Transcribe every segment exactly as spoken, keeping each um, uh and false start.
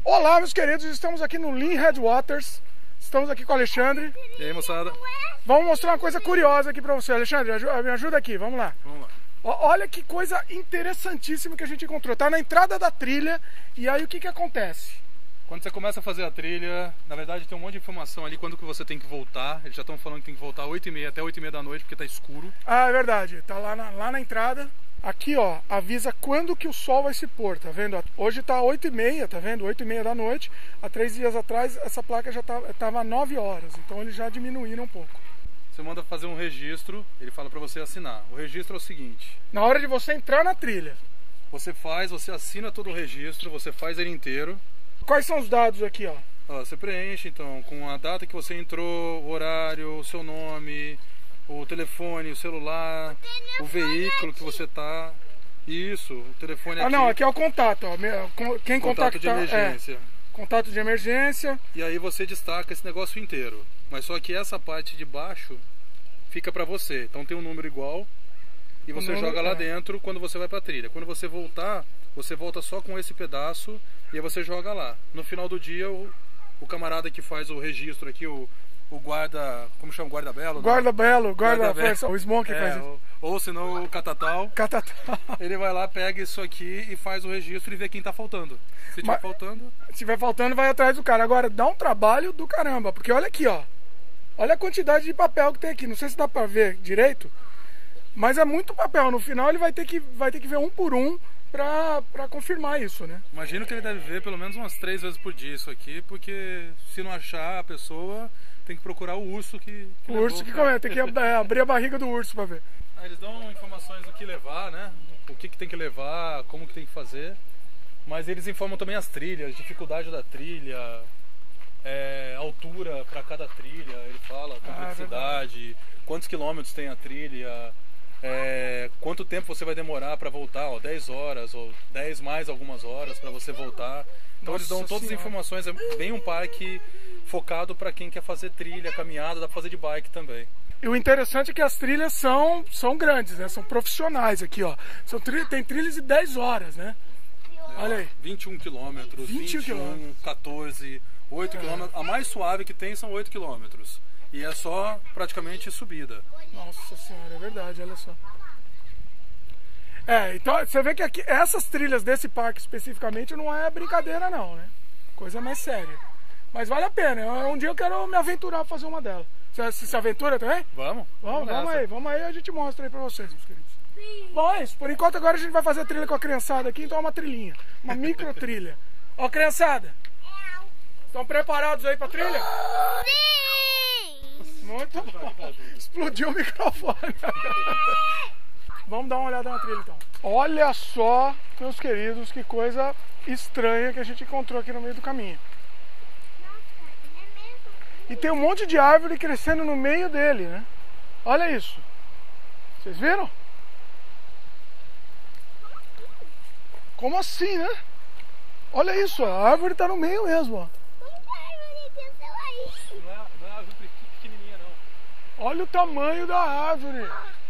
Olá, meus queridos, estamos aqui no Lynn Headwaters. Estamos aqui com o Alexandre. E aí, moçada? Vamos mostrar uma coisa curiosa aqui pra você. Alexandre, me ajuda aqui, vamos lá. Vamos lá. Olha que coisa interessantíssima que a gente encontrou. Tá na entrada da trilha, e aí o que que acontece? Quando você começa a fazer a trilha, na verdade tem um monte de informação ali quando que você tem que voltar. Eles já estão falando que tem que voltar oito e meia até oito e meia da noite porque tá escuro. Ah, é verdade. Tá lá na, lá na entrada. Aqui, ó, avisa quando que o sol vai se pôr, tá vendo? Hoje tá oito e meia, tá vendo? oito e meia da noite. Há três dias atrás, essa placa já tava, tava nove horas, então eles já diminuíram um pouco. Você manda fazer um registro, ele fala pra você assinar. O registro é o seguinte: na hora de você entrar na trilha, você faz, você assina todo o registro, você faz ele inteiro. Quais são os dados aqui, ó? Ó, você preenche, então, com a data que você entrou, o horário, o seu nome, o telefone, o celular, o, o veículo aqui que você tá. Isso, o telefone aqui. Ah, não, aqui é o contato, ó. Quem contato contactar, de emergência. É, contato de emergência. E aí você destaca esse negócio inteiro. Mas só que essa parte de baixo fica pra você. Então tem um número igual e você número, joga lá é. dentro quando você vai pra trilha. Quando você voltar, você volta só com esse pedaço e aí você joga lá. No final do dia, o, o camarada que faz o registro aqui, o O guarda, como chama? Guarda-belo? Guarda-belo, guarda-belo, guarda o Smoke é, faz isso. Ou senão o Catatal. Catatal. Ele vai lá, pega isso aqui e faz o registro e vê quem tá faltando. Se tiver faltando... Se tiver faltando, vai atrás do cara. Agora, dá um trabalho do caramba, porque olha aqui, ó. Olha a quantidade de papel que tem aqui. Não sei se dá pra ver direito, mas é muito papel. No final ele vai ter que, vai ter que ver um por um Pra, pra confirmar isso, né? Imagino que ele deve ver pelo menos umas três vezes por dia isso aqui, porque se não achar a pessoa, tem que procurar o urso que, que O urso que pra... come, tem que abrir a barriga do urso pra ver. Aí eles dão informações do que levar, né? O que, que tem que levar, como que tem que fazer. Mas eles informam também as trilhas, dificuldade da trilha, é, altura para cada trilha, ele fala, complexidade, ah, é quantos quilômetros tem a trilha. É, quanto tempo você vai demorar para voltar, ó, dez horas ou dez mais algumas horas para você voltar. Então Nossa eles dão todas senhora. as informações, é bem um parque focado para quem quer fazer trilha, caminhada, dá para fazer de bike também. E o interessante é que as trilhas são, são grandes, né? São profissionais aqui, ó. São trilhas, tem trilhas de dez horas, né? É, olha aí. vinte e um quilômetros, vinte e um, quatorze, oito é. quilômetros. A mais suave que tem são oito quilômetros. E é só praticamente subida. Nossa senhora, é verdade, olha só. É, então você vê que aqui, essas trilhas desse parque especificamente não é brincadeira não, né? Coisa mais séria. Mas vale a pena, um dia eu quero me aventurar a fazer uma delas. Você se aventura também? Vamos. Vamos, vamos aí, vamos aí, a gente mostra aí pra vocês, meus queridos. Bom, é isso. Por enquanto agora a gente vai fazer a trilha com a criançada aqui, então é uma trilhinha. Uma micro trilha. Ó, criançada. Estão preparados aí pra trilha? Muito bom. Explodiu o microfone. Vamos dar uma olhada na trilha então. Olha só, meus queridos, que coisa estranha que a gente encontrou aqui no meio do caminho. E tem um monte de árvore crescendo no meio dele, né? Olha isso. Vocês viram? Como assim, né? Olha isso, a árvore tá no meio mesmo, ó. Olha o tamanho da árvore.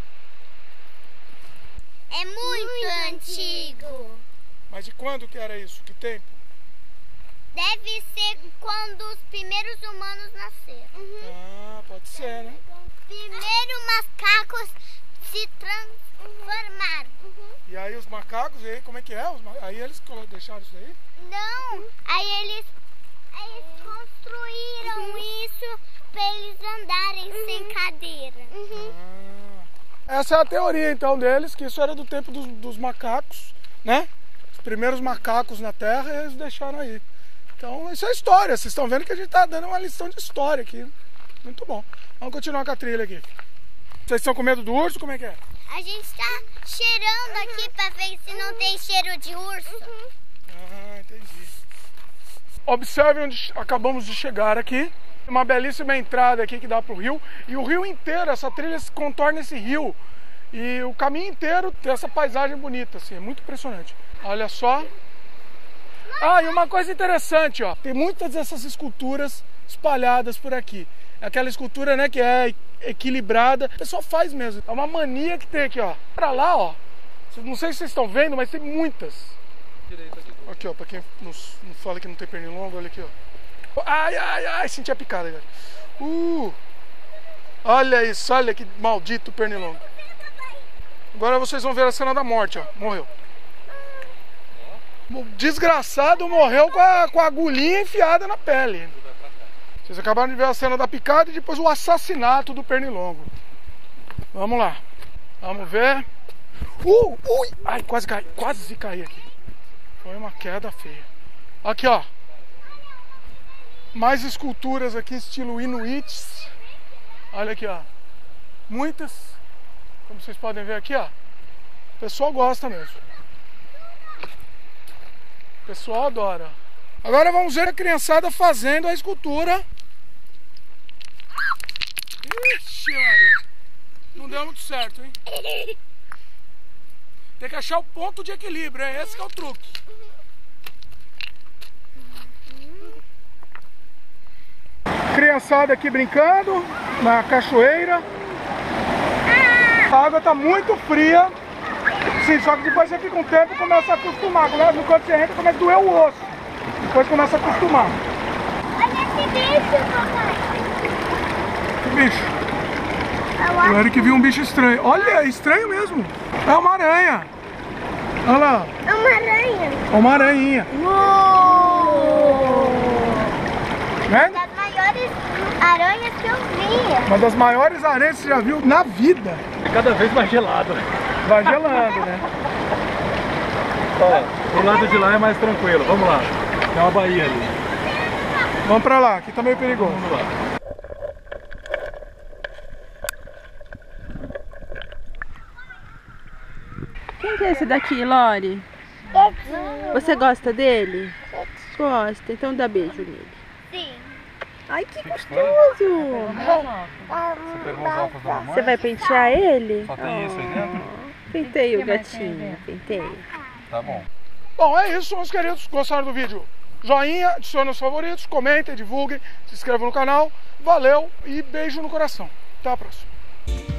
É muito antigo. Mas de quando que era isso? Que tempo? Deve ser quando os primeiros humanos nasceram. Uhum. Ah, pode ser, né? Primeiro macacos se transformaram. Uhum. E aí os macacos, e aí como é que é? Aí eles deixaram isso aí? Não, aí eles, aí eles construíram uhum. isso para eles andarem uhum. sem cadeira. Uhum. Ah. Essa é a teoria então deles, que isso era do tempo dos, dos macacos, né? Os primeiros macacos na Terra e eles deixaram aí. Então isso é história, vocês estão vendo que a gente está dando uma lição de história aqui. Muito bom. Vamos continuar com a trilha aqui. Vocês estão com medo do urso? Como é que é? A gente está cheirando aqui para ver se não tem cheiro de urso. Uhum. Ah, entendi. Observe onde acabamos de chegar aqui. Uma belíssima entrada aqui que dá para o rio. E o rio inteiro, essa trilha se contorna esse rio. E o caminho inteiro tem essa paisagem bonita, assim, é muito impressionante. Olha só. Ah, e uma coisa interessante, ó. Tem muitas dessas esculturas espalhadas por aqui. Aquela escultura, né, que é equilibrada. O pessoal faz mesmo. É uma mania que tem aqui, ó. Pra lá, ó. Não sei se vocês estão vendo, mas tem muitas. direita aqui. Aqui, ó, pra quem não, não fala que não tem pernilongo, olha aqui, ó. Ai, ai, ai, senti a picada, galera. Uh! Olha isso, olha que maldito pernilongo. Agora vocês vão ver a cena da morte, ó. Morreu. O desgraçado morreu com a, com a agulhinha enfiada na pele. Vocês acabaram de ver a cena da picada e depois o assassinato do pernilongo. Vamos lá. Vamos ver. Uh, ui! Ai, quase caí, quase caí aqui. Foi uma queda feia. Aqui, ó. Mais esculturas aqui, estilo Inuits. Olha aqui, ó. Muitas. Como vocês podem ver aqui, ó. O pessoal gosta mesmo. O pessoal adora. Agora vamos ver a criançada fazendo a escultura. Ixi, Maria. Não deu muito certo, hein? Tem que achar o ponto de equilíbrio, é esse que é o truque. Criançada aqui brincando na cachoeira. A água tá muito fria. Sim, só que depois você fica um tempo e começa a acostumar. No canto você entra, começa a doer o osso. Depois começa a acostumar. Olha esse bicho, papai. Que bicho? O Eric viu um bicho estranho. Olha, é estranho mesmo. É uma aranha. Olha lá. É uma aranha. É uma aranha. Uou! Né? Uma das maiores aranhas que eu vi. Uma das maiores aranhas que você já viu na vida. Cada vez mais gelado. Vai gelando, né? Ó, o lado de lá é mais tranquilo. Vamos lá. Tem uma baía ali. Vamos pra lá, aqui tá meio perigoso. Vamos lá. Quem que é esse daqui, Lori? Você gosta dele? Gosta, então dá beijo nele. Sim. Ai, que gostoso! Você vai pentear ele? Só tem isso aí dentro? Penteia o gatinho, penteia. Tá bom. Bom, é isso, meus queridos. Gostaram do vídeo? Joinha, adicione os favoritos, comentem, divulguem, se inscrevam no canal. Valeu e beijo no coração. Até a próxima.